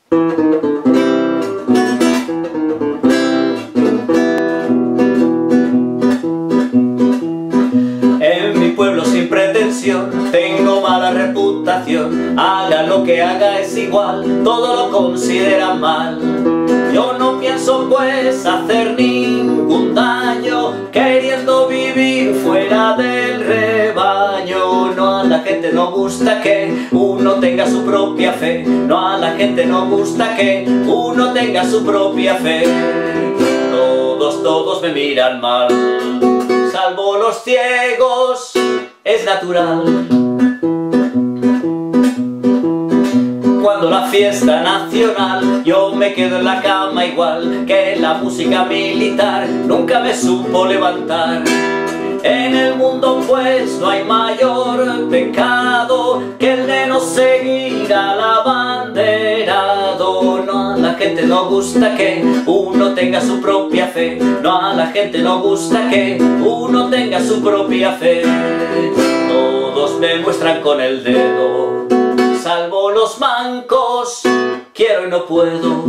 En mi pueblo sin pretensión tengo mala reputación. Haga lo que haga es igual, todo lo consideran mal. Yo no pienso pues hacer ningún daño, queriendo vivir fuera del rebaño. No, a la gente no gusta que uno tenga su propia fe. No, a la gente no gusta que uno tenga su propia fe. Todos me miran mal, salvo los ciegos, es natural. Cuando la fiesta nacional, yo me quedo en la cama igual que la música militar nunca me supo levantar. En el mundo pues no hay mayor pecado que el de no seguir al abanderado. No, a la gente no gusta que uno tenga su propia fe. No, a la gente no gusta que uno tenga su propia fe. Todos me muestran con el dedo, salvo los mancos, quiero y no puedo.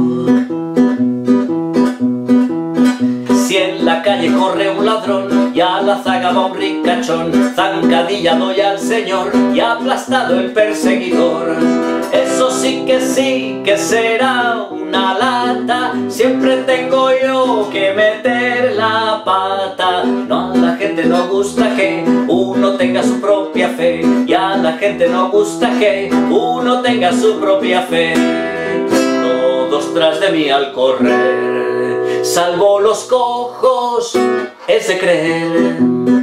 Si en la calle corre un ladrón y a la zaga va un ricachón, zancadilla doy al señor y aplastado el perseguidor. Eso sí que será una lata, siempre tengo yo que meter la pata. No, a la gente no gusta que uno tenga su propia fe, y a la gente no gusta que uno tenga su propia fe. Todos tras de mí al correr, salvo los cojos, es de creer.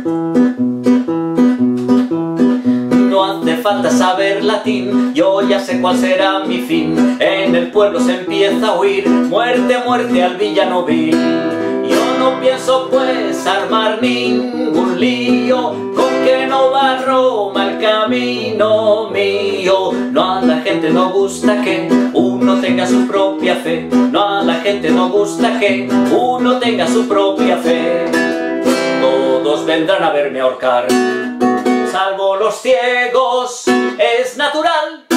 No hace falta saber latín, yo ya sé cuál será mi fin. En el pueblo se empieza a huir, muerte, muerte al villano vil. Yo no pienso pues armar ningún lío, con que no va a Roma el camino mío. No, a la gente no gusta que uno tenga su propia fe. No, a la gente no gusta que uno tenga su propia fe. Todos vendrán a verme ahorcar, salvo los ciegos, es natural.